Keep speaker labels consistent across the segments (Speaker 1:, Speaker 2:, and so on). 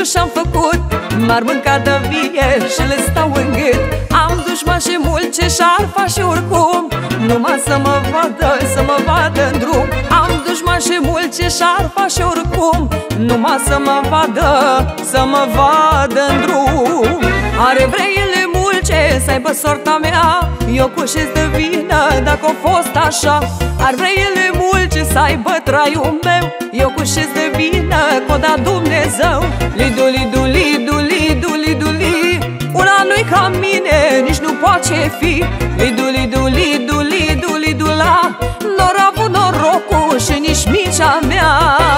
Speaker 1: și-am făcut, m-ar mânca de vie și le stau în gât. Am dușman și mulți ce și-ar face oricum, numai să mă vadă în drum. Am dușman și mulți ce și-ar face oricum, numai să mă vadă în drum. Are vreile mulce să aibă sorta mea, eu cu ce-ți de vină dacă a fost așa. Ar vreile mulce să aibă traiul meu, eu cu ce-ți de vină că o da Dumnezeu. Lidu, lidu, lidu, lidu, lidu, li, una nu-i ca mine, nici nu poate fi. Lidu, lidu, lidu, lidu, lidu, la, n-or avut norocul și nici micea mea.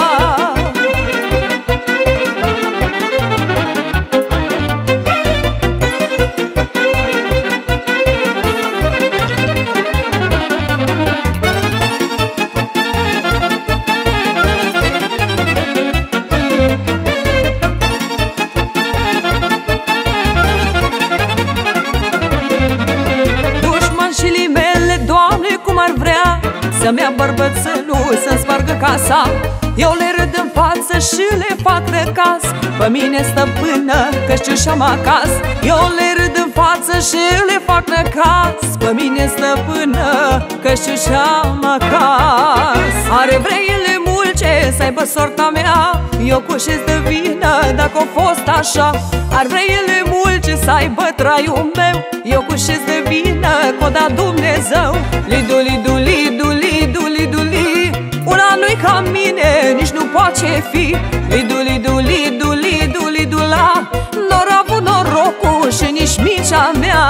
Speaker 1: Să-mi ia bărbățelul, să-mi spargă casa, eu le râd în față și le fac răcas. Pe mine stăpână, că știu și-am acasă, eu le râd în față și le fac răcas. Pe mine stăpână, că știu și-am acasă. Are vreile mulce să aibă sorta mea, eu cu ce-ți de vină dacă a fost așa. Ar vreile mulce să aibă traiul meu, eu cu ce-ți de vină că o da Dumnezeu. Lidu, lidu, lidu, lidu, lidu, li, una nu-i ca mine, nici nu poate fi. Lidu, lidu, lidu, lidu, lidu, la, n-or avut norocul și nici micea mea.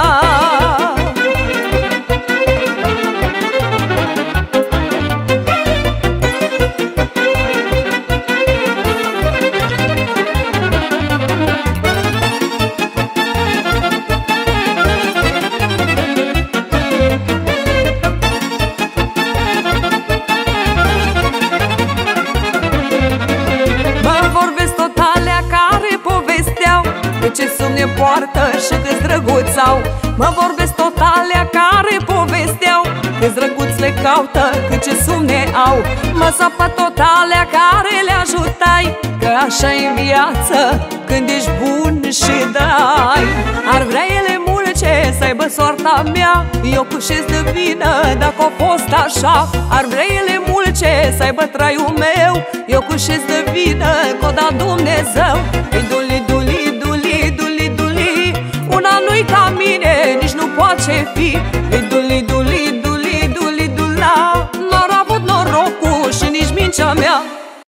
Speaker 1: Ce sumne poartă și câți drăguți au. Mă vorbesc tot alea care povesteau, câți drăguți le caută, cât ce sumne au. Mă sapă tot alea care le ajutai, că așa-i în viață când ești bun și dai. Ar vrea ele mulce să aibă soarta mea, eu cu ce-ți de vină dacă a fost așa. Ar vrea ele mulce să aibă traiul meu, eu cu ce-ți de vină că o da Dumnezeu.